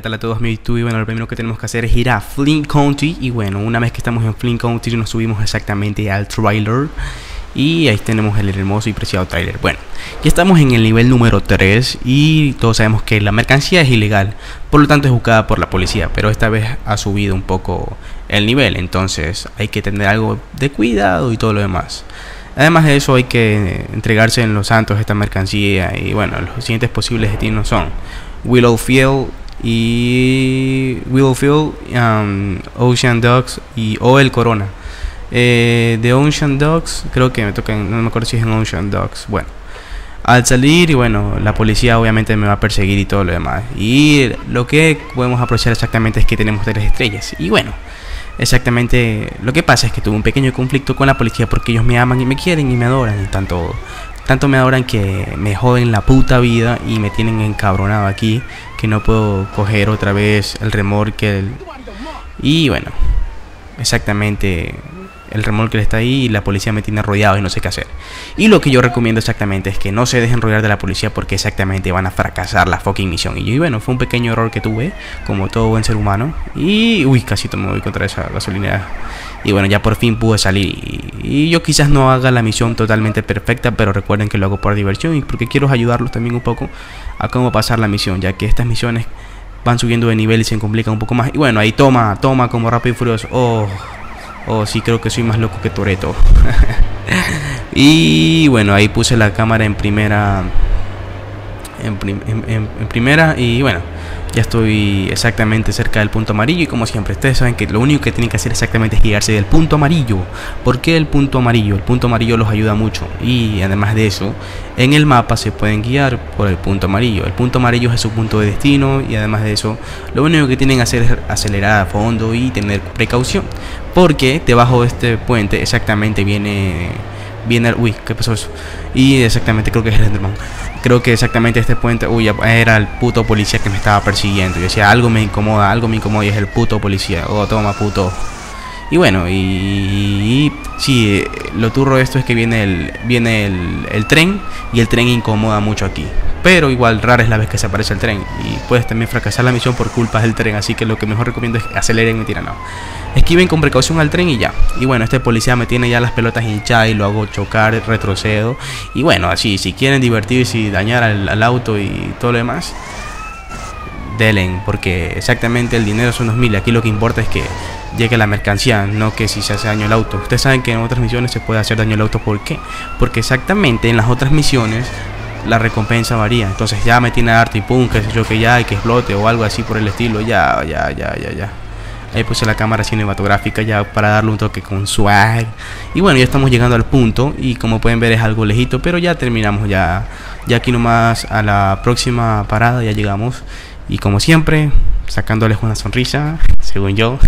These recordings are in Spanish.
tal a todos, mi YouTube? Y bueno, lo primero que tenemos que hacer es ir a Flint County. Y bueno, una vez que estamos en Flint County nos subimos exactamente al trailer. Y ahí tenemos el hermoso y preciado trailer. Bueno, ya estamos en el nivel número 3 y todos sabemos que la mercancía es ilegal, por lo tanto es buscada por la policía, pero esta vez ha subido un poco el nivel, entonces hay que tener algo de cuidado y todo lo demás. Además de eso hay que entregarse en Los Santos esta mercancía y bueno, los siguientes posibles destinos son Willowfield, Ocean Docks o el Corona. De Ocean Docks, creo que me toca, no me acuerdo si es en Ocean Docks. Bueno, al salir, y bueno, la policía obviamente me va a perseguir y todo lo demás. Y lo que podemos aprovechar exactamente es que tenemos 3 estrellas. Y bueno, exactamente lo que pasa es que tuve un pequeño conflicto con la policía porque ellos me aman y me quieren y me adoran. Y tanto me adoran que me joden la puta vida y me tienen encabronado aquí, que no puedo coger otra vez el remolque. Y bueno, exactamente, el remolque está ahí y la policía me tiene rodeado y no sé qué hacer. Y lo que yo recomiendo exactamente es que no se dejen rodear de la policía porque exactamente van a fracasar la fucking misión. Y bueno, fue un pequeño error que tuve, como todo buen ser humano. Y uy, casi me voy contra esa gasolinera. Y bueno, ya por fin pude salir. Y yo quizás no haga la misión totalmente perfecta, pero recuerden que lo hago por diversión y porque quiero ayudarlos también un poco a cómo pasar la misión, ya que estas misiones van subiendo de nivel y se complican un poco más. Y bueno, ahí toma como Rápido y Furioso. Sí, creo que soy más loco que Toretto. Y bueno, ahí puse la cámara en primera. En primera. Y bueno, ya estoy exactamente cerca del punto amarillo. Y como siempre, ustedes saben que lo único que tienen que hacer exactamente es guiarse del punto amarillo. ¿Por qué el punto amarillo? El punto amarillo los ayuda mucho. Y además de eso, en el mapa se pueden guiar por el punto amarillo. El punto amarillo es su punto de destino. Y además de eso, lo único que tienen que hacer es acelerar a fondo y tener precaución. Porque debajo de este puente exactamente viene uy, ¿qué pasó eso? Y exactamente creo que es el Enderman. Creo que exactamente este puente, uy, era el puto policía que me estaba persiguiendo. Yo decía, algo me incomoda y es el puto policía. Oh, toma, puto. Y bueno, y sí, lo turro de esto es que viene el tren. Y el tren incomoda mucho aquí. Pero igual rara es la vez que se aparece el tren. Y puedes también fracasar la misión por culpa del tren. Así que lo que mejor recomiendo es aceleren y mentira, no. Esquiven con precaución al tren y ya. Y bueno, este policía me tiene ya las pelotas hinchadas y lo hago chocar, retrocedo. Y bueno, así, si quieren divertirse y dañar al auto y todo lo demás, delen, porque exactamente el dinero son 2000. Aquí lo que importa es que llegue la mercancía, no que si se hace daño al auto. Ustedes saben que en otras misiones se puede hacer daño al auto. ¿Por qué? Porque exactamente en las otras misiones la recompensa varía. Entonces ya me tiene harto y pum, que sé yo, que ya hay que explote o algo así por el estilo. Ya. Ahí puse la cámara cinematográfica ya para darle un toque con swag. Y bueno, ya estamos llegando al punto. Y como pueden ver es algo lejito, pero ya terminamos. Ya aquí nomás a la próxima parada ya llegamos. Y como siempre, sacándoles una sonrisa, según yo.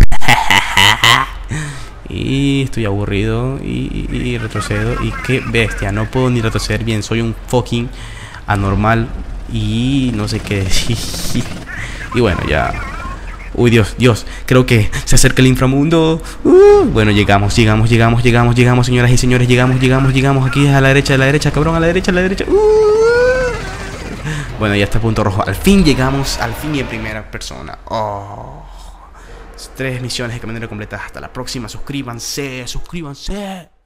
Y estoy aburrido y retrocedo. Y qué bestia, no puedo ni retroceder bien. Soy un fucking anormal y no sé qué decir. Y bueno, ya. Uy, Dios, creo que se acerca el inframundo. Bueno, llegamos, señoras y señores, llegamos. Aquí a la derecha, cabrón, a la derecha. Bueno, ya está el punto rojo. Al fin llegamos, al fin y en primera persona. 3 misiones de caminero completas. Hasta la próxima, suscríbanse.